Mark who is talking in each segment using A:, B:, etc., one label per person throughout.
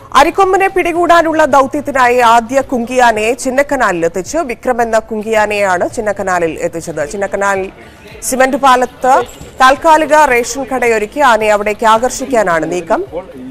A: അരിക്കൊമ്പനെ പിടികൂടാനുള്ള ദൌത്യത്തിനായി ആദ്യ കുങ്കിയാനയെ ചിന്നക്കനാലിൽ എത്തിച്ചു. വിക്രം എന്ന കുങ്കിയാനയെയാണ് ചിന്നക്കനാലിൽ എത്തിച്ചത്. ചിന്നക്കനാൽ സിമന്റ് പാലത്ത് താൽക്കാലിക റേഷൻ കടയൊരുക്കി ആനയെ അവിടേക്ക് ആകർഷിക്കാനാണ് നീക്കം.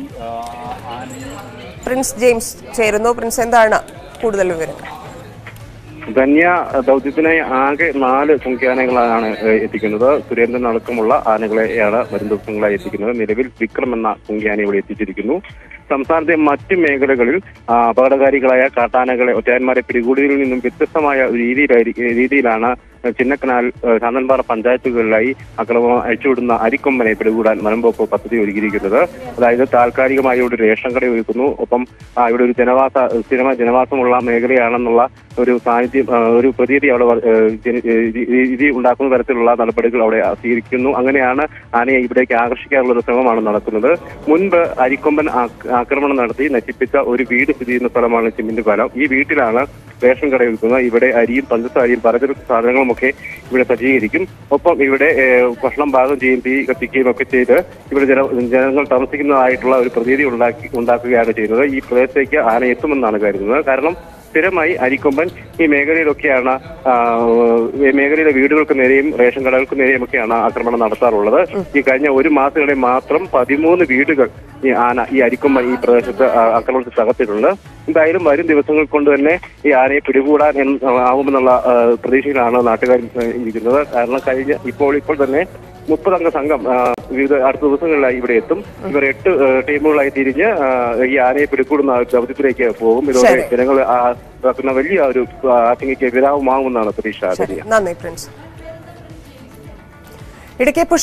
A: പ്രിൻസ് ജെയിംസ് ചേരുന്നു. പ്രിൻസ്, എന്താണ് കൂടുതൽ വിവരങ്ങൾ?
B: ധന്യ, ദൗത്യത്തിനായി ആകെ 4 കുങ്കിയാനകളാണ് എത്തിക്കുന്നത്. സുരേന്ദ്രൻ അടക്കമുള്ള ആനകളെയാണ് വരും ദിവസങ്ങളായി എത്തിക്കുന്നത്. നിലവിൽ വിക്രം എന്ന കുങ്കിയാനയെ ഇവിടെ എത്തിച്ചിരിക്കുന്നു. സംസ്ഥാനത്തെ മറ്റ് മേഖലകളിൽ അപകടകാരികളായ കാട്ടാനകളെ ഒറ്റയാന്മാരെ പിടികൂടിയതിൽ നിന്നും വ്യത്യസ്തമായ രീതിയിലാണ് ചിന്നക്കനാൽ ശാന്തൻപാറ പഞ്ചായത്തുകളിലായി അക്രമം അഴിച്ചുവിടുന്ന അരിക്കൊമ്പനെ പിടികൂടാൻ വനംവകുപ്പ് പദ്ധതി ഒരുക്കിയിരിക്കുന്നത്. അതായത് താൽക്കാലികമായി ഇവിടെ റേഷൻ കട ഒരുക്കുന്നു. ഒപ്പം ഇവിടെ ഒരു സ്ഥിരമായ ജനവാസമുള്ള മേഖലയാണെന്നുള്ള ഒരു സാന്നിധ്യം, ഒരു പ്രതീതി അവിടെ രീതി ഉണ്ടാക്കുന്ന തരത്തിലുള്ള നടപടികൾ അവിടെ സ്വീകരിക്കുന്നു. അങ്ങനെയാണ് ആനയെ ഇവിടേക്ക് ആകർഷിക്കാനുള്ള ഒരു ശ്രമമാണ് നടക്കുന്നത്. മുൻപ് അരിക്കൊമ്പൻ ആക്രമണം നടത്തി നശിപ്പിച്ച ഒരു വീട് സ്ഥിതി ചെയ്യുന്ന സ്ഥലമാണ് സിമന്റ് പാലം. ഈ വീട്ടിലാണ് റേഷൻ കട ഒരുക്കുന്നത്. ഇവിടെ അരിയും പഞ്ചസാരയും പലചരക്ക് സാധനങ്ങളും ഒക്കെ ഇവിടെ സജ്ജീകരിക്കും. ഒപ്പം ഇവിടെ ഭക്ഷണം പാകം ചെയ്യുകയും തീ കത്തിക്കുകയും ഒക്കെ ചെയ്ത് ഇവിടെ ജനങ്ങൾ താമസിക്കുന്നതായിട്ടുള്ള ഒരു പ്രതീതി ഉണ്ടാക്കുകയാണ് ചെയ്യുന്നത്. ഈ പ്രദേശത്തേക്ക് ആന എത്തുമെന്നാണ് കരുതുന്നത്. കാരണം സ്ഥിരമായി അരിക്കൊമ്പൻ ഈ മേഖലയിലൊക്കെയാണ്, മേഖലയിലെ വീടുകൾക്ക് നേരെയും റേഷൻ കടകൾക്ക് നേരെയും ഒക്കെയാണ് ആക്രമണം നടത്താറുള്ളത്. ഈ കഴിഞ്ഞ ഒരു മാസത്തിനിടെ മാത്രം 13 വീടുകൾ ഈ അരിക്കൊമ്പൻ ഈ പ്രദേശത്ത് ആക്രമണത്തിൽ തകർത്തിട്ടുണ്ട്. എന്തായാലും വരും ദിവസങ്ങൾ കൊണ്ട് തന്നെ ഈ ആനയെ പിടികൂടാൻ ആവുമെന്നുള്ള പ്രതീക്ഷയിലാണ് നാട്ടുകാർ ഇരിക്കുന്നത്. കാരണം ഇപ്പോൾ തന്നെ 30 അംഗ സംഘം അടുത്ത ദിവസങ്ങളിലായി ഇവിടെ എത്തും. ഇവർ 8 ടീമുകളായി തിരിഞ്ഞ് ഈ ആനയെ പിടികൂടുന്ന ദൗത്യത്തിലേക്ക് പോകും. ഇതോടെ ജനങ്ങൾ വലിയ ഒരു ആശങ്കയ്ക്ക് വിരാമമാകുമെന്നാണ് പ്രതീക്ഷ.
A: നന്ദി പ്രിൻസ്.